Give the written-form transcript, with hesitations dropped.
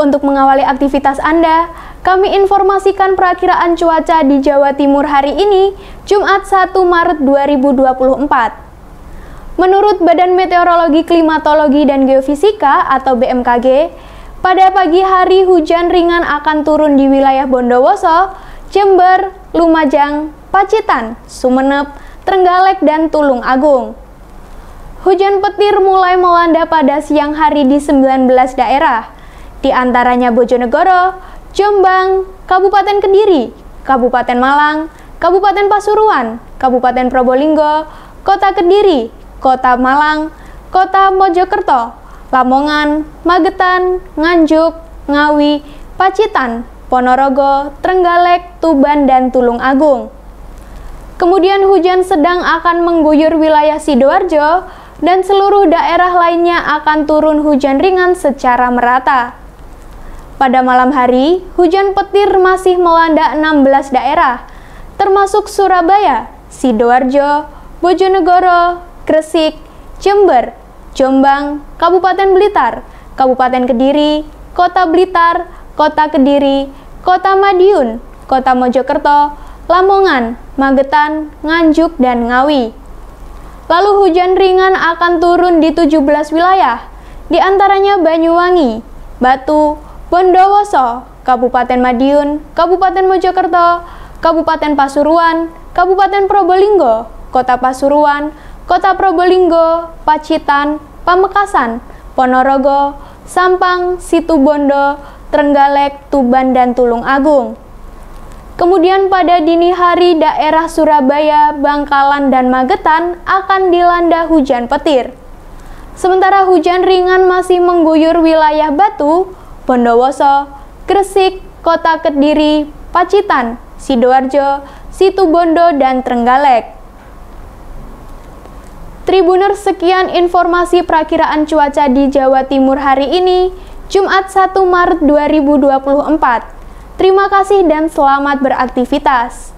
Untuk mengawali aktivitas Anda, kami informasikan perakiraan cuaca di Jawa Timur hari ini, Jumat 1 Maret 2024. Menurut Badan Meteorologi, Klimatologi, dan Geofisika atau BMKG, pada pagi hari hujan ringan akan turun di wilayah Bondowoso, Jember, Lumajang, Pacitan, Sumeneb, Trenggalek, dan Tulung Agung. Hujan petir mulai melanda pada siang hari di 19 daerah, di antaranya Bojonegoro, Jombang, Kabupaten Kediri, Kabupaten Malang, Kabupaten Pasuruan, Kabupaten Probolinggo, Kota Kediri, Kota Malang, Kota Mojokerto, Lamongan, Magetan, Nganjuk, Ngawi, Pacitan, Ponorogo, Trenggalek, Tuban, dan Tulung Agung. Kemudian hujan sedang akan mengguyur wilayah Sidoarjo dan seluruh daerah lainnya akan turun hujan ringan secara merata. Pada malam hari, hujan petir masih melanda 16 daerah, termasuk Surabaya, Sidoarjo, Bojonegoro, Gresik, Jember, Jombang, Kabupaten Blitar, Kabupaten Kediri, Kota Blitar, Kota Kediri, Kota Madiun, Kota Mojokerto, Lamongan, Magetan, Nganjuk, dan Ngawi. Lalu hujan ringan akan turun di 17 wilayah, di antaranya Banyuwangi, Batu, Bondowoso, Kabupaten Madiun, Kabupaten Mojokerto, Kabupaten Pasuruan, Kabupaten Probolinggo, Kota Pasuruan, Kota Probolinggo, Pacitan, Pamekasan, Ponorogo, Sampang, Situbondo, Trenggalek, Tuban, dan Tulung Agung. Kemudian pada dini hari daerah Surabaya, Bangkalan, dan Magetan akan dilanda hujan petir. Sementara hujan ringan masih mengguyur wilayah Batu, Bondowoso, Gresik, Kota Kediri, Pacitan, Sidoarjo, Situbondo, dan Trenggalek. Tribuners, sekian informasi perakiraan cuaca di Jawa Timur hari ini, Jumat 1 Maret 2024. Terima kasih dan selamat beraktivitas.